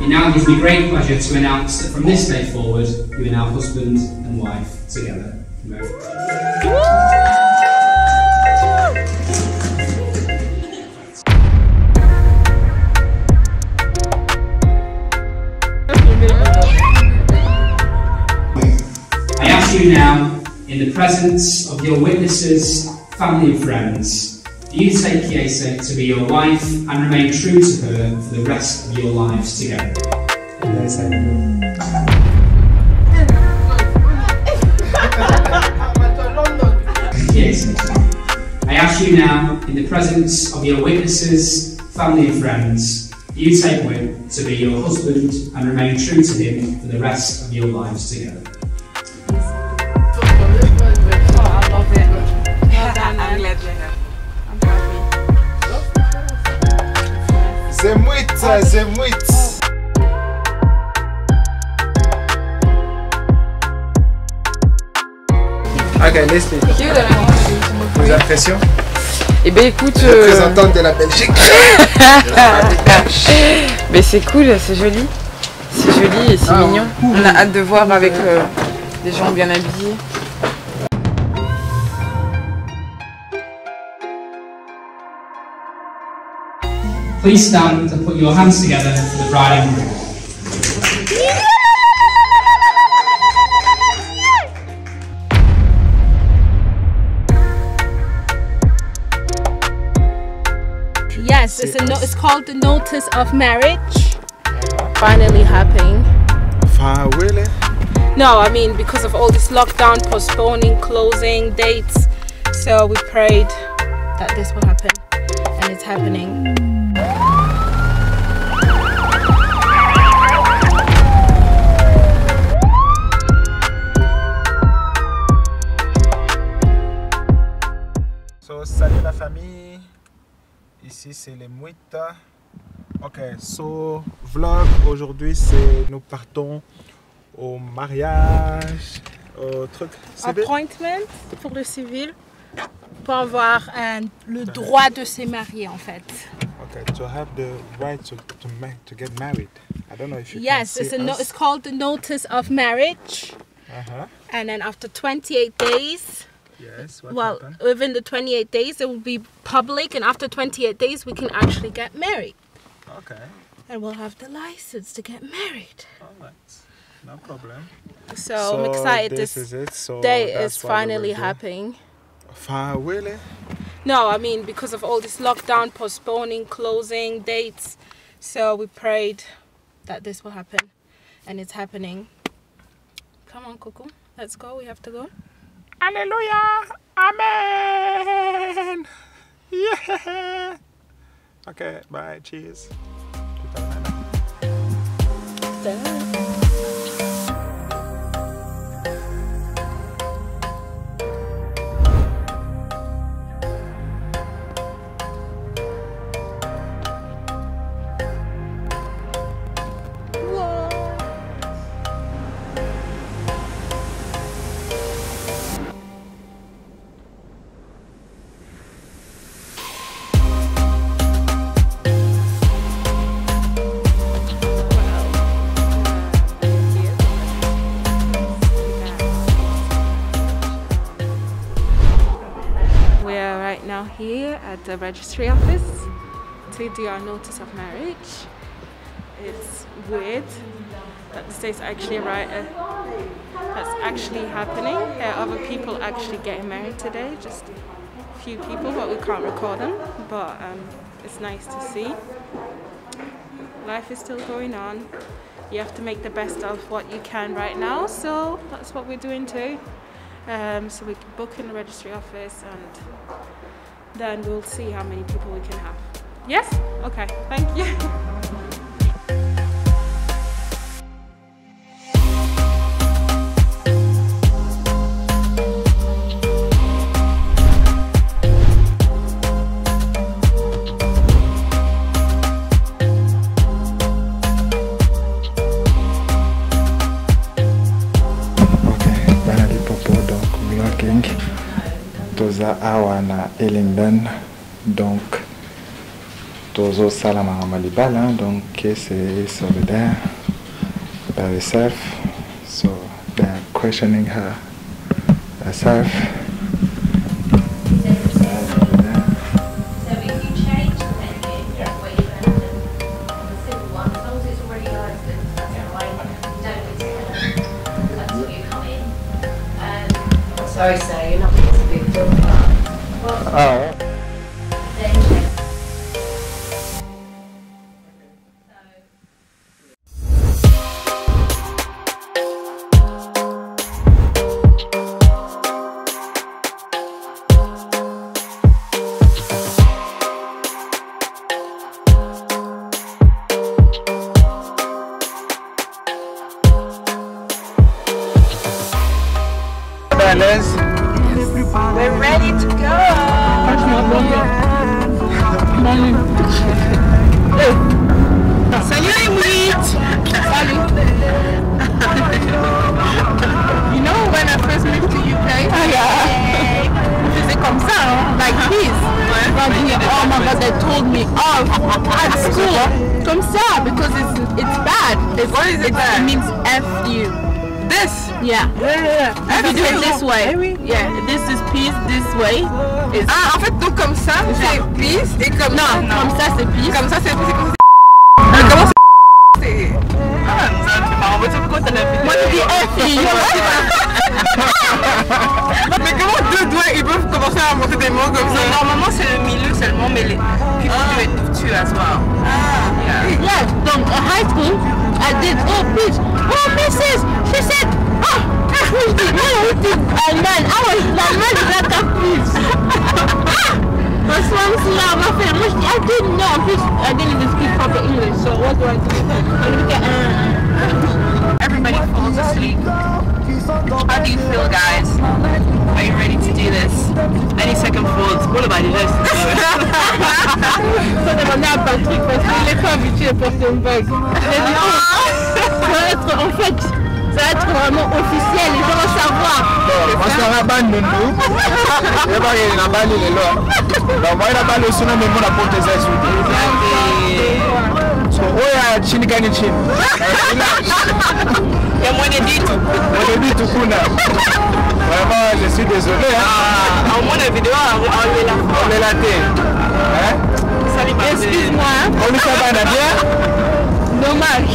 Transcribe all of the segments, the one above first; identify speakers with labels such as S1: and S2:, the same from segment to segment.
S1: now gives me great pleasure to announce that from this day forward, you are now husband and wife together. I ask you now, in the presence of your witnesses, family and friends, do you take Kiesa to be your wife and remain true to her for the rest of your lives together? Yes, I do. Kiesa, I ask you now, in the presence of your witnesses, family and friends, do you take Mwit to be your husband and remain true to him for the rest of your lives together?
S2: The Mwits, the Mwits. Ok, Leslie. Vos impressions?
S3: Eh ben écoute...
S2: Représentante de la Belgique.
S3: Mais c'est cool, c'est joli. C'est joli et c'est mignon. On a hâte de voir avec des gens bien habillés.
S1: Please stand and put your hands together for the bride and groom.
S4: Yes, it's called the notice of marriage. Finally happening.
S2: Really?
S4: No, I mean because of all this lockdown, postponing, closing dates. So we prayed that this will happen, and it's happening.
S2: Salut la famille, ici c'est les Mwits. Ok, so vlog aujourd'hui c'est nous partons au mariage, au truc civil.
S4: Appointment pour le civil, pour avoir le droit de se marier en fait.
S2: Okay, to have the right to get married. I don't know if you
S4: yes,
S2: can see
S4: it's called the notice of marriage. And then after 28 days.
S2: Yes,
S4: within the 28 days it will be public, and after 28 days we can actually get married.
S2: Okay.
S4: And we'll have the license to get married.
S2: Alright, no problem.
S4: So I'm excited.
S2: This is it. So
S4: day is finally happening.
S2: Really?
S4: No, I mean because of all this lockdown, postponing, closing dates. So we prayed that this will happen, and it's happening. Come on, Coco, let's go. We have to go.
S2: Hallelujah! Amen! Yeah! Okay, bye, cheers.
S4: Here at the registry office to do our notice of marriage. It's weird that this is actually that's actually happening. There are other people actually getting married today, just a few people, but we can't record them. But it's nice to see. Life is still going on. You have to make the best of what you can right now, so that's what we're doing too. So we can book in the registry office, and then we'll see how many people we can have. Yes? Okay, thank you.
S2: Toza awa na Ellington, donc Toujours Salama Malibala, donc c'est solidaire by herself. So they're questioning her herself.
S5: Sorry, sir, you're not going to be a big deal.
S2: Oh.
S3: We're ready to go. Salut les Mwits. Salut. You know when I first moved to UK? Faisais comme ça, hein? Like this. Oh my God, they told me off at school. Comme ça, because it's bad. What is it bad? It means F you. This? Yeah. If you do it this way. Yeah, this is peace, this way.
S6: Ah, en fait, donc comme ça, c'est peace et comme ça.
S3: Non, comme ça c'est peace.
S6: Comme ça, c'est peace et comme ça. Comment c'est. Ah, ça, c'est marrant. Moi, tu sais pourquoi t'as la vidéo?
S3: Moi, je dis F.
S6: Mais comment deux doigts, ils peuvent commencer à monter des mots comme ça?
S5: Normalement, c'est le milieu seulement, mais les people do it too as well.
S3: Yeah, donc at high school, I did, oh, bitch, oh, Mrs. She said, oh, we did, and then I was like, man, that's a bitch. But so loud, my friend, I didn't know, I didn't even speak proper English, so what do I do?
S5: Everybody falls asleep. How do you feel, guys? Are you ready to do this? Any second thoughts? What about you?
S3: Ça demandait à Patrick parce qu'il est pas habitué à porter une bague. Ça va être, en fait, ça va être vraiment officiel, les gens vont savoir.
S2: Parce qu'on a ban nous. Il va y avoir la balle il est là. Donc moi la balle aussi non mais mon apporte ça sur. So oya chini gani chini.
S5: Ya mwenye ditu.
S2: Mwenye ditu kuna. Vraiment je suis désolé hein.
S5: Au moins la vidéo
S2: on est la tête. Hein?
S3: Excuse-moi.
S2: On lui ça va bien?
S3: Dommage.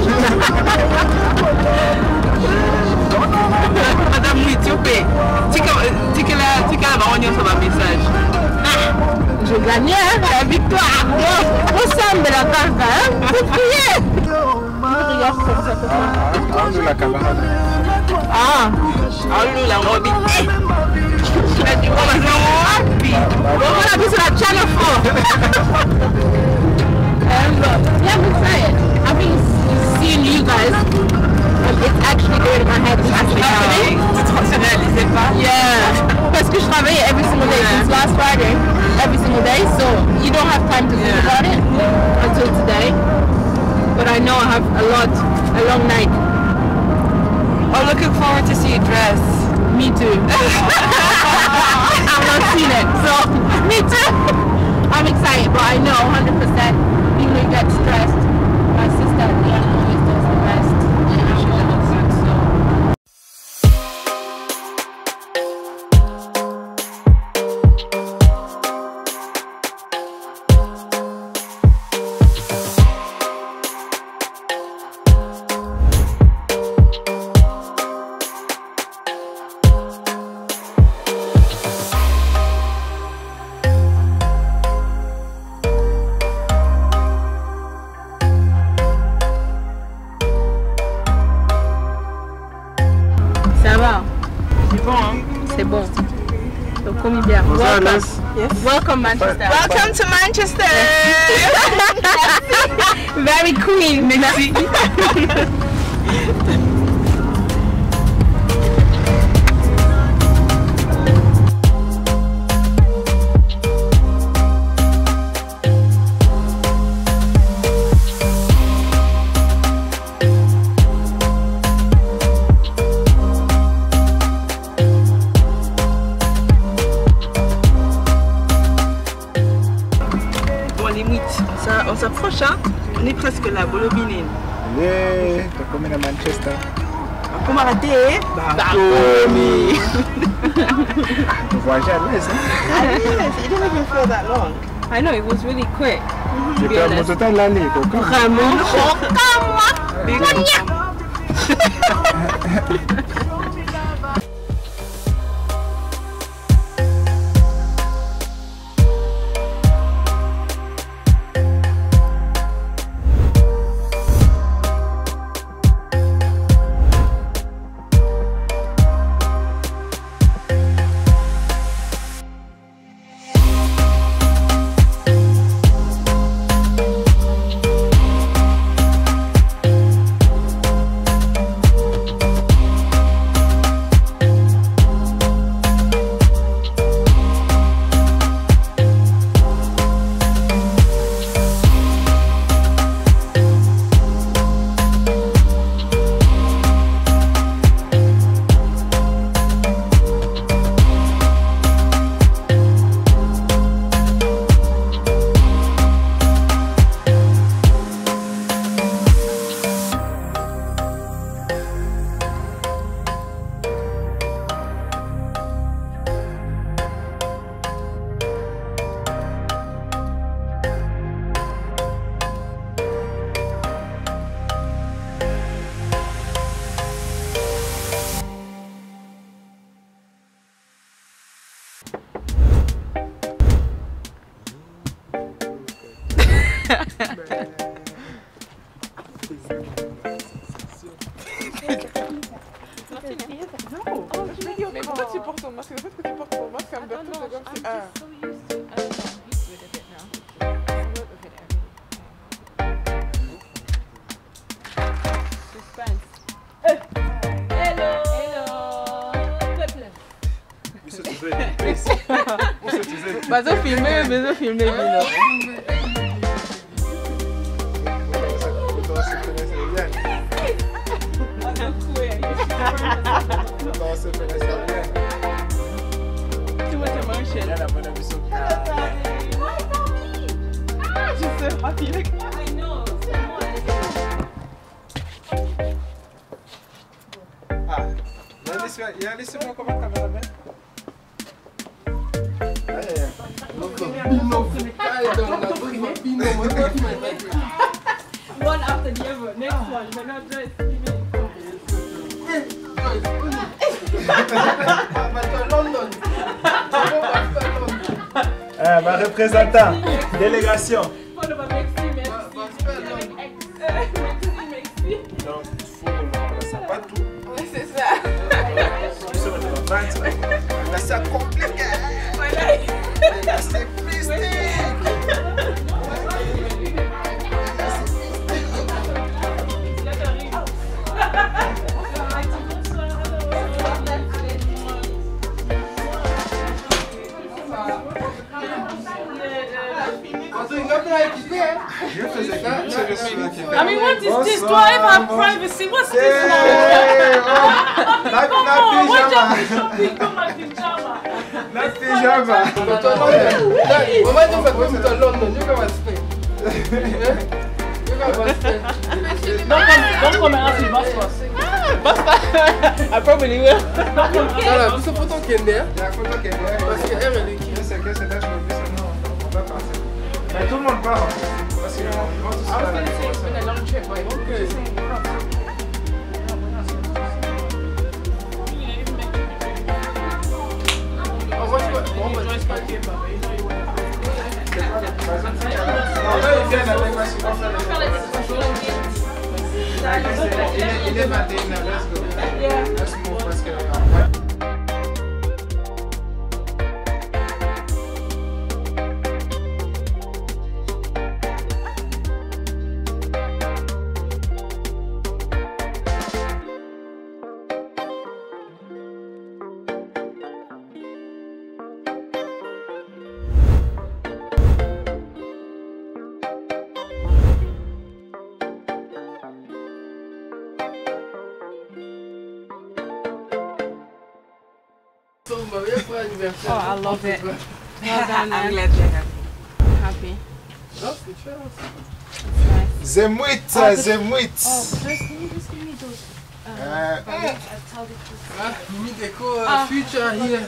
S5: Madame Mwits, tu peux. Tu qu'elle va rendre sur ma message.
S3: Je gagnais hein, la victoire. On semble la carte, hein. Vous priez. Regarde comme ça, comme ça.
S2: La camarade.
S3: Ah.
S5: Oh, la robe.
S3: We're gonna be to that channel 4. Yeah, I'm excited. I've been seeing you guys. It's actually going in my head. It's actually happening.
S5: Tu ne réalisais pas?
S3: Yeah. Parce que je travaille every single day since last Friday. Every single day. So you don't have time to think about it until today. But I know I have a long night.
S5: I'm looking forward to see you dress.
S3: Me too. I've not seen it, so me too. I'm excited, but I know 100% even though you get stressed, my sister at the end always does the best. And she looks good, so. Ça va.
S6: C'est bon, hein?
S3: C'est bon. Donc, commis bien. Welcome. Yes. Welcome, Manchester.
S6: Welcome to Manchester!
S3: Very queen.
S6: Merci.
S5: On s'approche, hein? On est presque là, Bolobinin.
S2: Yeah, t'as combien à Manchester?
S5: Comment rater? Bakomi!
S2: Tu voyages à l'aise, hein?
S5: It didn't even feel that long.
S4: I know, it was really quick.
S2: J'étais à mon total l'année, quoi.
S5: Vraiment?
S6: Mais pourquoi tu portes ton masque? Le fait que tu portes ton masque, ça me donne tout, c'est comme si...
S5: Mas eu filmei, Too much emotion. She's so happy. Look. I know.
S2: Laissez-moi comme un caméraman.
S5: One after the other. Next one. We're not just
S2: Ma représentant, délégation. Donc, il faut ça pas tout.
S6: Ouais, c'est ça.
S2: C'est compliqué. C'est mystique.
S5: I mean, what is this? Do I ever have privacy? What's this now? Come on, what job is shopping? Come on, pyjama.
S2: La pyjama.
S5: Don't come and ask me bus pass. Bus pass? I probably will.
S6: Voilà, ce photo qui est derrière.
S2: La photo qui est derrière.
S6: Parce qu'elle est qui?
S2: C'est que c'est là, je me dis, non, on va passer. Mais tout le monde part. Parce qu'ils vont tous
S6: I was going to say it's been a long trip, but it won't be.
S2: Il est 21, let's go. Let's move, parce que...
S5: Oh, I love it. Well done,
S6: I'm
S5: man.
S6: glad you're happy.
S5: Happy.
S2: The Mwits, the Mwits.
S4: Oh, first, can you just give me those?
S7: Mimi Deco future here.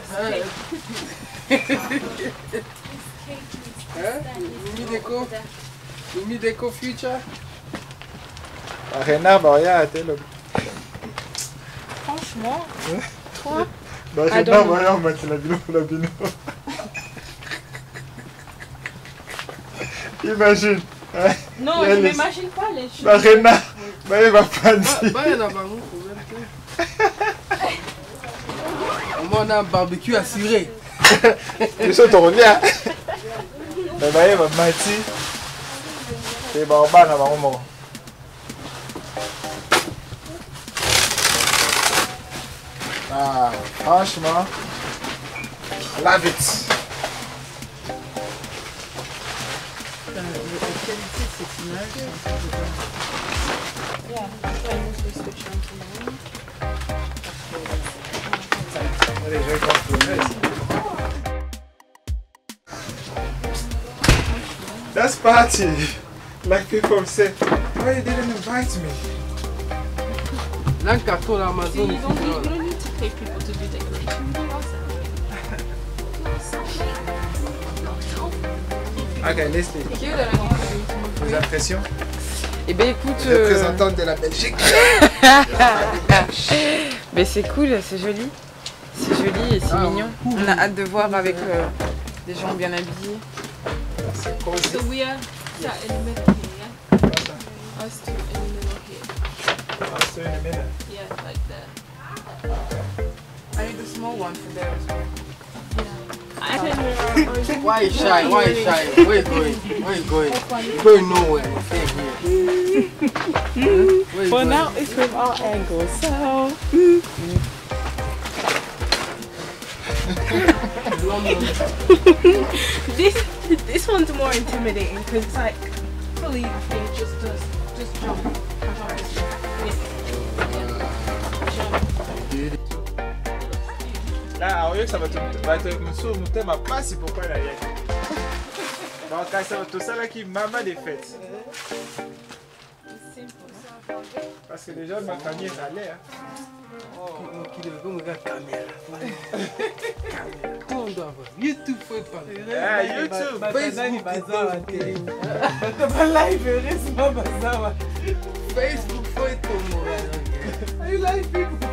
S7: Mimi Deco future.
S2: Renard, Maria, le.
S4: Franchement, toi,
S2: Renard, Maria, on met la bino. Imagine.
S4: non, je m'imagine pas les choses.
S2: Renard, il va pas dire.
S7: On a un barbecue assuré.
S2: Tu sais, ton lien. Mais il va mentir. C'est barbar à maman. Ah, franchement, love it. That's party. Like people say, why you didn't invite me?
S7: Là, le carton d'Amazon.
S4: You don't need to pay people to do decoration. Do yourself.
S2: Ok, laisse-les. Vos impressions?
S6: Eh ben écoute,
S2: représentante de la Belgique.
S6: mais c'est cool, c'est joli. C'est joli et c'est mignon. On a hâte de voir avec des gens bien habillés.
S4: So we are sat in the middle here, yeah? Us two in the middle here.
S2: Us two in the middle?
S4: Yeah, like that.
S6: I need a small one for there as well.
S4: I don't know.
S7: Why shy? Why shy? Where you going? Where you going? You're going nowhere. Stay here.
S6: For now, it's from all angles, so.
S4: This one's more intimidating because it's like fully just jump.
S2: Là, au lieu que ça va te monsieur nous thème à pas, c'est pourquoi il a rien. Donc, ça va tout ça là qui maman des fêtes. Parce que déjà, ma famille est allée.
S7: YouTube foi para.
S2: É, YouTube.
S7: Facebook foi como.
S2: Aí live people.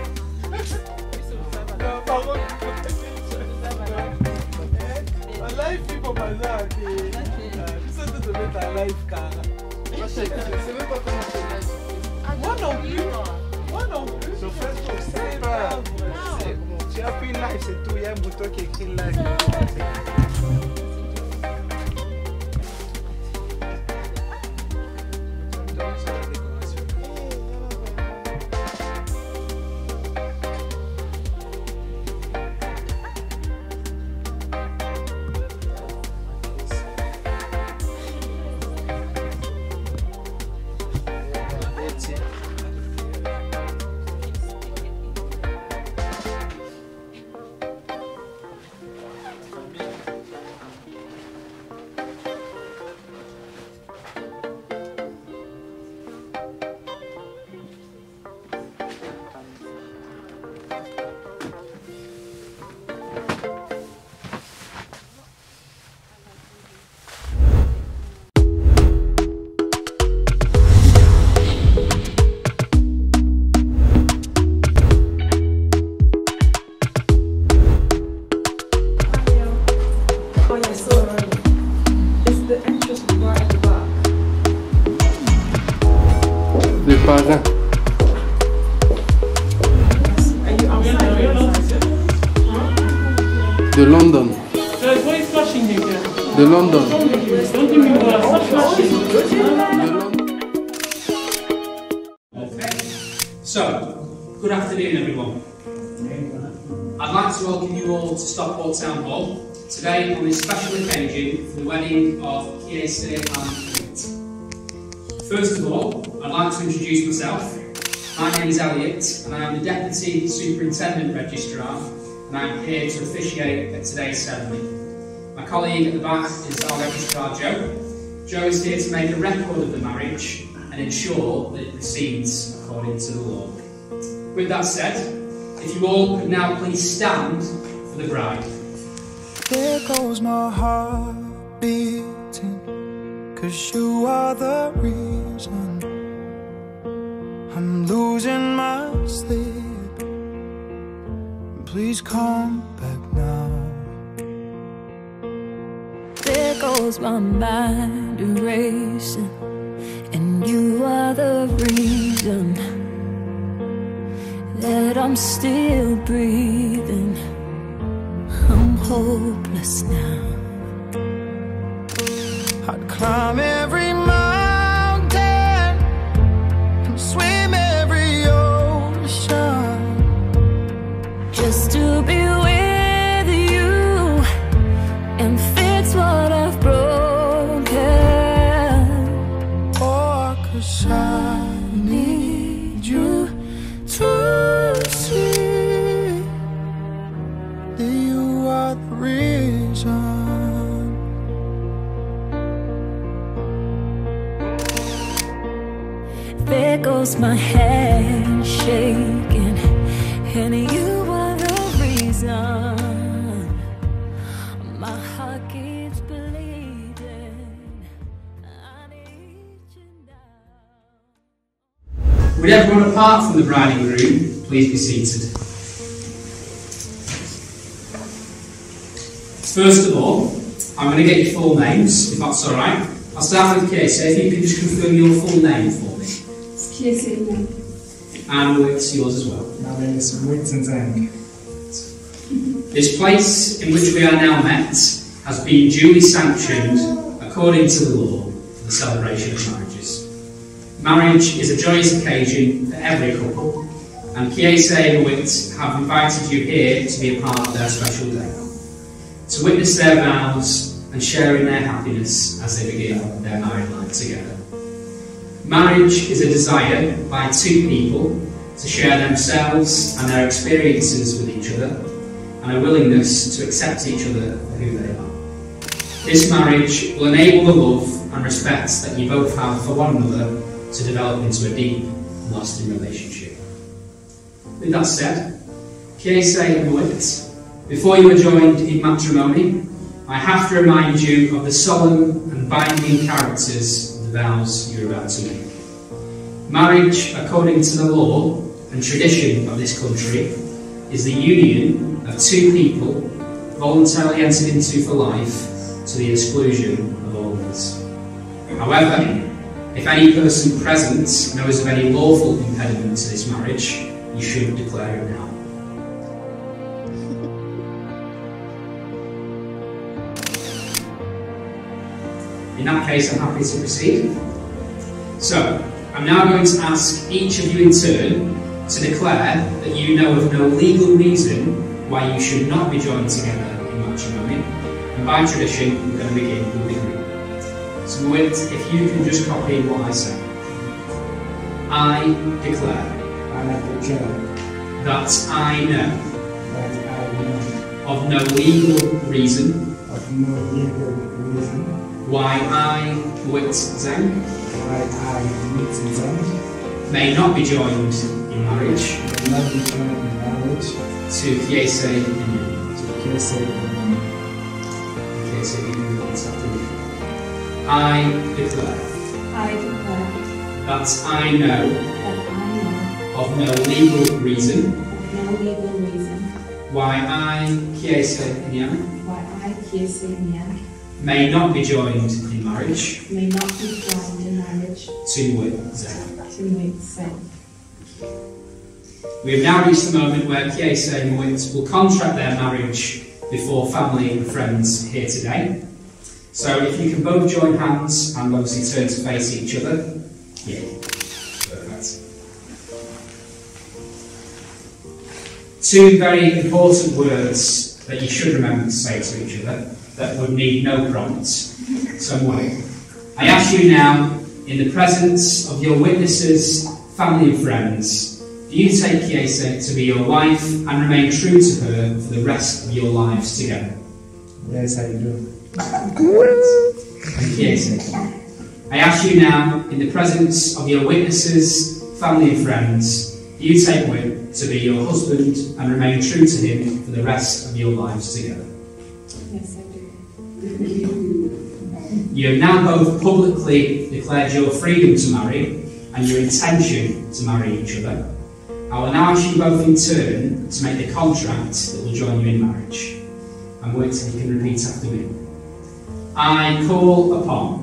S2: Live people bazar aqui. Precisa de mettre un live cara.
S7: Je sais même pas comment c'est live.
S2: Moi non plus. Moi non plus. Sur Facebook, c'est pas. Tu as pris live, c'est tout. Il y a un bouton qui écrit live.
S7: Parrain. De London. De London.
S1: So, good afternoon everyone. I'd like to welcome you all to Stockport Town Hall today on this special occasion for the wedding of Kiese and Mwit. First of all, I'd like to introduce myself. My name is Elliot and I am the Deputy Superintendent Registrar and I am here to officiate at today's ceremony. My colleague at the back is our Registrar Joe Joe is here to make a record of the marriage and ensure that it proceeds according to the law. With that said, if you all could now please stand for the bride.
S8: There goes my heart beating, 'cause you are the reason I'm losing my sleep. Please come back now.
S9: There goes my mind erasing, and you are the reason that I'm still breathing. I'm hopeless now.
S8: I'd climb every mountain and swim every ocean
S9: just to be with you and fix what I've broken.
S8: Oh, 'cause I need you to see that you are the reason.
S9: There goes my hand shaking, and you are the reason my heart keeps bleeding. I need you now.
S1: Would everyone apart from the bride and groom please be seated? First of all, I'm going to get your full names, if that's alright. I'll start with Casey. If you can just confirm your full name for me.
S10: Casey.
S1: And Mwits, yours as well.
S2: My name is Mwits and Zang.
S1: This place in which we are now met has been duly sanctioned according to the law for the celebration of marriages. Marriage is a joyous occasion for every couple, and Casey and Mwits have invited you here to be a part of their special day, to witness their vows and share in their happiness as they begin their married life together. Marriage is a desire by two people to share themselves and their experiences with each other, and a willingness to accept each other for who they are. This marriage will enable the love and respect that you both have for one another to develop into a deep and lasting relationship. With that said, Casey and Mwits, before you are joined in matrimony, I have to remind you of the solemn and binding characters of the vows you are about to make. Marriage, according to the law and tradition of this country, is the union of two people voluntarily entered into for life to the exclusion of all others. However, if any person present knows of any lawful impediment to this marriage, you should declare it now. In that case, I'm happy to proceed. So, I'm now going to ask each of you in turn to declare that you know of no legal reason why you should not be joined together in matrimony, and by tradition, we're going to begin with the group. So, Mwits, if you can just copy what I say. I declare that I know of no legal reason why I, Mwits Zeng, may not be joined in marriage to Casey and you. I declare that I know of no legal reason why I, Casey and you, may not be joined in marriage to Mwits Zeng. We have now reached the moment where Casey and Mwits will contract their marriage before family and friends here today. So if you can both join hands and obviously turn to face each other. Yeah, perfect. Two very important words that you should remember to say to each other that would need no prompt. So I ask you now, in the presence of your witnesses, family and friends, do you take Casey to be your wife and remain true to her for the rest of your lives together?
S10: Yes, I do.
S1: I ask you now, in the presence of your witnesses, family and friends, do you take Mwit to be your husband and remain true to him for the rest of your lives together?
S11: Yes, I do.
S1: You have now both publicly declared your freedom to marry and your intention to marry each other. I will now ask you both in turn to make the contract that will join you in marriage. And Mwit, you can repeat after me. I call upon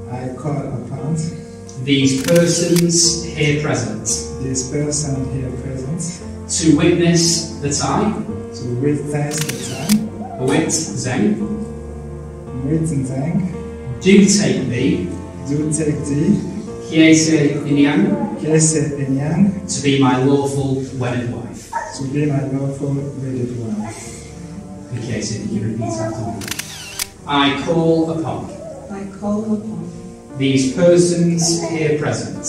S1: these persons here present to witness that I, Mwit Zeng, do take thee, Kiese Inyang, to be my lawful wedded wife. Okay, so you repeat after me. I call upon these persons here present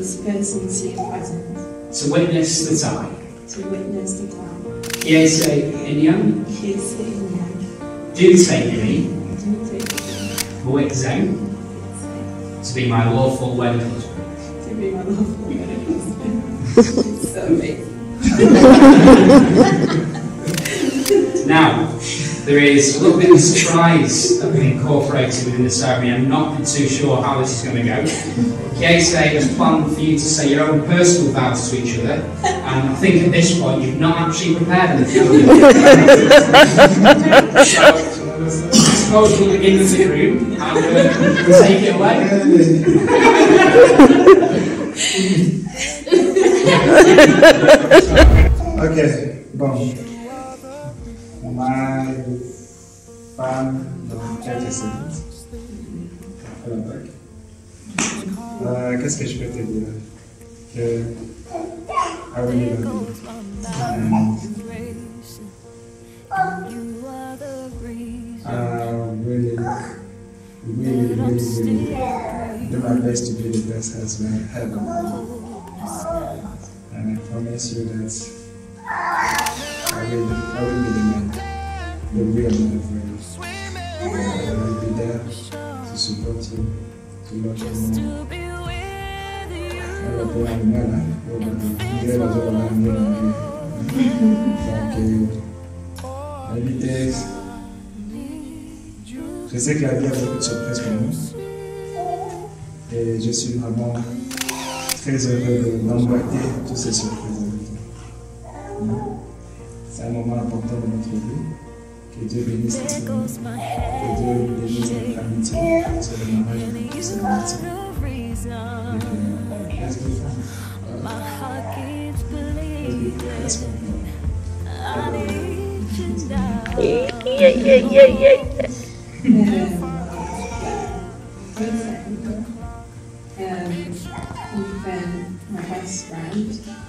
S1: to witness that I, Kiese Inyang, do take me, Mwit Zeng, to be my lawful wedded husband.
S11: So amazing.
S1: Now, there is a little bit of surprise that we've incorporated within the ceremony. I'm not too sure how this is going to go. Kiese has planned for you to say your own personal vows to each other, and I think at this point you've not actually prepared anything. So, I suppose we'll begin with the group and we'll take it away.
S10: Okay, bon. Ma femme, dans quelques secondes. Qu'est-ce que je peux te dire? Que I really love you. And really do my best to be the best husband ever. And I promise you that I will be the man, the real man for you. I will be there to support you, to love you more. Je sais que la vie a beaucoup de surprises pour nous. Et je suis vraiment très heureux d'emboîter toutes ces surprises avec toi. C'est un moment important de notre vie. Que Dieu bénisse notre vie. Que Dieu bénisse notre amitié. C'est le mariage, c'est l'amitié. Let's be friends. Let's be friends.
S11: You've been my best friend.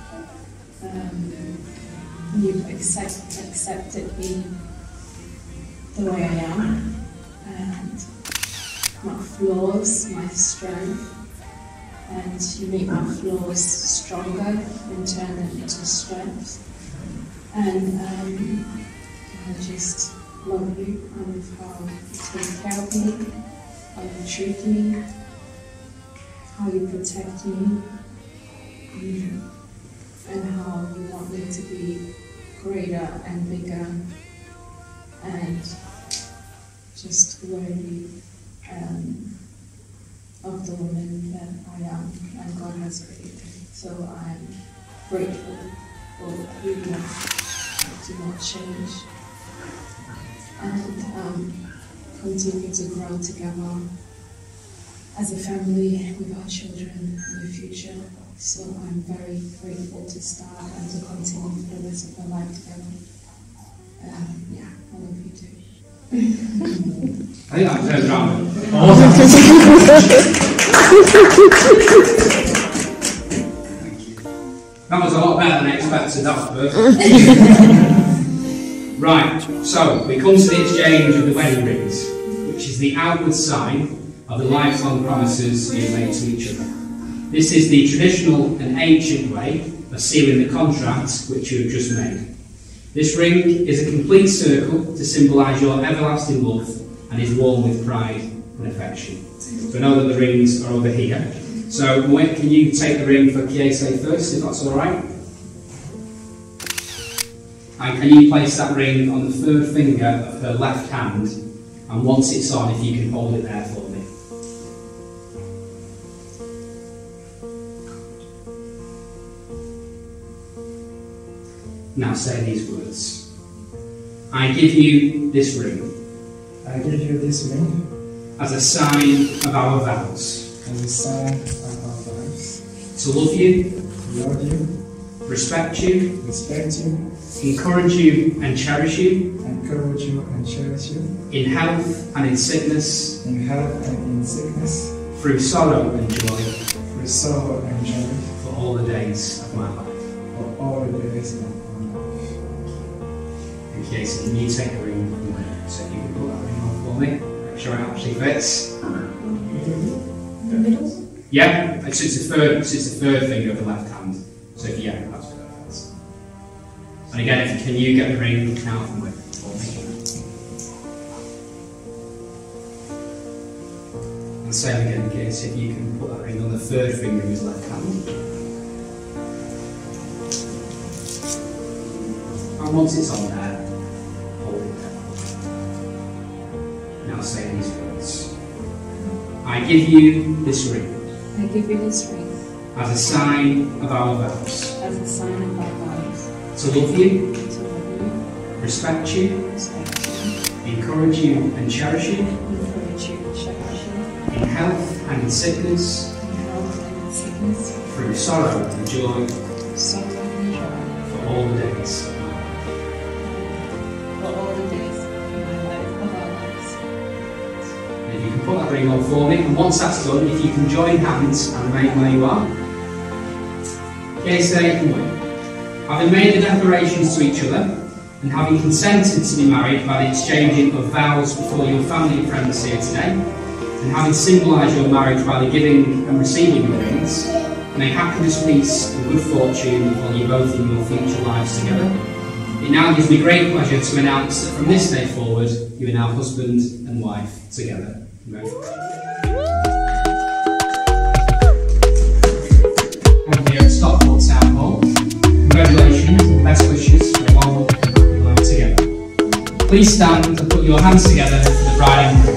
S11: You've accepted me the way I am, and my flaws, my strength, and you make my flaws stronger and turn them into strength. And I just love you. I love how you take care of me, how you treat me, how you protect me, and how you want me to be greater and bigger and just worthy of the woman that I am and God has created. So I'm grateful for who you are. Do not change, and continue to grow together as a family with our children in the future. So I'm very grateful to start and to continue for the rest of our life together. Yeah, I love you too.
S1: I think that was very drama. That was a lot better than I expected, that was perfect. Right, so we come to the exchange of the wedding rings, which is the outward sign of the lifelong promises you made to each other. This is the traditional and ancient way of sealing the contract which you have just made. This ring is a complete circle to symbolise your everlasting love and is worn with pride and affection. So I know that the rings are over here. So Mwit, can you take the ring for Kiese first, if that's alright? And can you place that ring on the third finger of her left hand, and once it's on, if you can hold it there for me. Now say these words. I give you this ring.
S10: I give you this ring.
S1: As a sign of our vows.
S10: As a sign of our vows.
S1: To love you.
S10: Love you.
S1: Respect you.
S10: Respect you.
S1: Encourage you and cherish you.
S10: Encourage you and cherish you.
S1: In health and in sickness.
S10: In health and in sickness.
S1: Through sorrow and joy.
S10: Through sorrow and joy.
S1: For all the days of my life.
S10: For all the days of my life.
S1: Okay, so can you take the ring from me? So you can put that ring on for me. Make sure it actually fits.
S11: The middle?
S1: Yeah, it's the third finger of the left hand. So yeah, that's perfect. And again, can you get the ring out from Mwit for me? And same again, in case if you can put that ring on the third finger of his left hand. And once it's on there, hold it there. Now say these words. I give you this ring.
S11: I give you this ring.
S1: As a sign of our vows.
S11: As a sign of our vows.
S1: To love you.
S11: To love you.
S1: Respect you.
S11: Respect you.
S1: Encourage you and cherish you.
S11: Encourage you and cherish you.
S1: In health and in sickness.
S11: In health and in sickness.
S1: Through sorrow and joy.
S11: Sorrow and joy.
S1: For all the days of my life.
S11: For all the days of our lives.
S1: And if you can put that ring on for me, and once that's done, if you can join hands and remain where you are. Kiese and Mwit. Having made the declarations to each other, and having consented to be married by the exchanging of vows before your family and friends here today, and having symbolised your marriage by the giving and receiving of rings, may happiness, peace and good fortune follow you both in your future lives together. It now gives me great pleasure to announce that from this day forward, you are now husband and wife together. And here at Stockport Town Hall, congratulations and best wishes for a long and happy life together. Please stand and put your hands together for the bride and groom.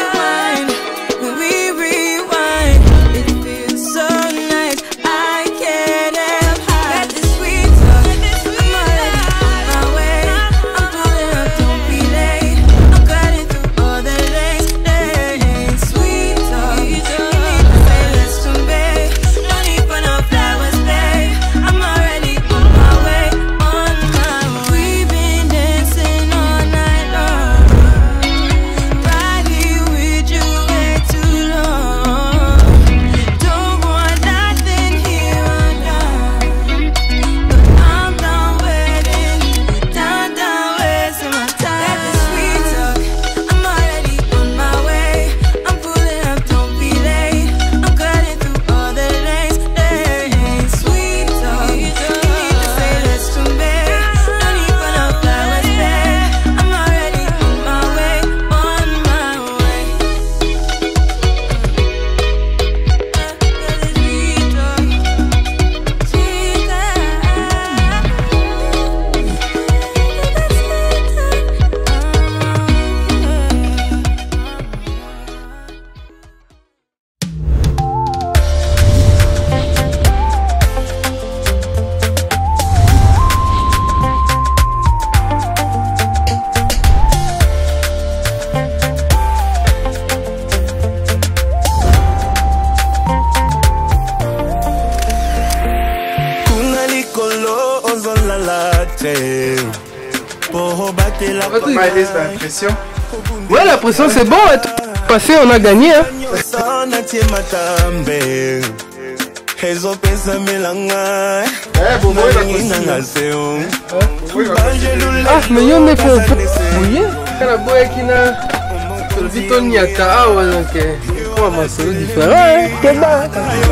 S8: I can't
S7: la pression.
S12: Ouais, la pression c'est bon. Passé, on a gagné. Hein. Ah, mais il y en a pour bouiller. Quand la boue qui n'a le viton n'y a qu'à donc pour moi c'est différent. C'est bon.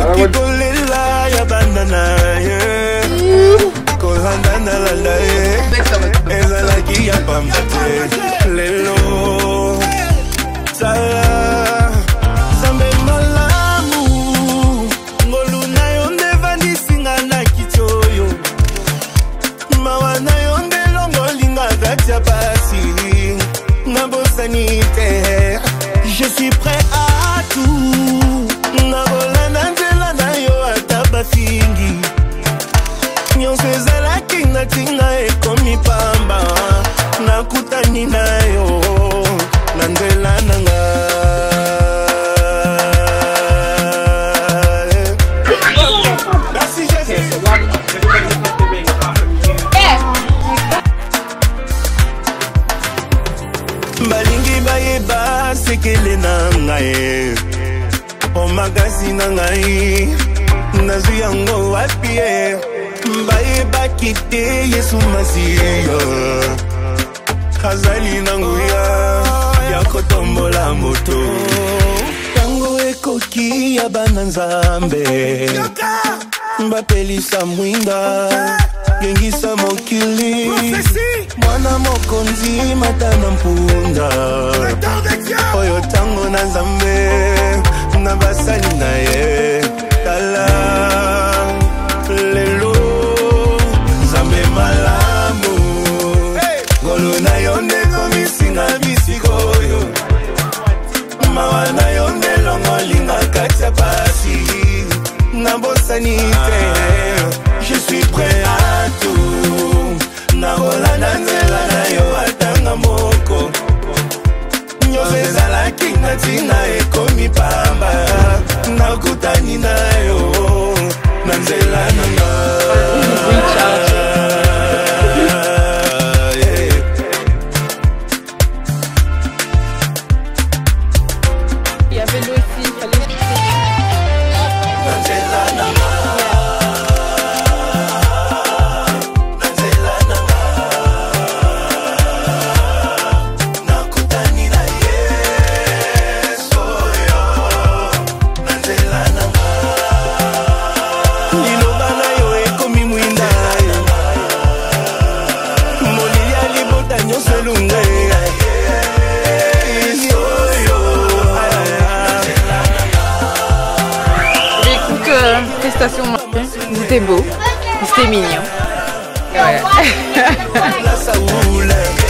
S8: Je suis prêt à tout. Balingi bayeba sekele na ngai o magasi na ngai nazu yango wapi bayeba kite Yesu Masiya azali na nguya ya kotombola moto tango ekoki ya bana nzambe mbapelisa mwinda gengisa mokili mwana mokonzi matana mpunda oyo tango na nzambe na basali na ye tala lelo nzambe malamu ngolu na yo ndeko misinga bisikoyo mawa na yo ndelongolinga kati ya pasi na bosani te. Je suis prêt à tout. Nabola nanzela na yo atanga moko. Nyose zala kinga tina ekomi pamba. Nakutani na yo nanzela nanga.
S6: Il y avait l'eau ici, il fallait... C'était beau, c'était mignon. Ouais.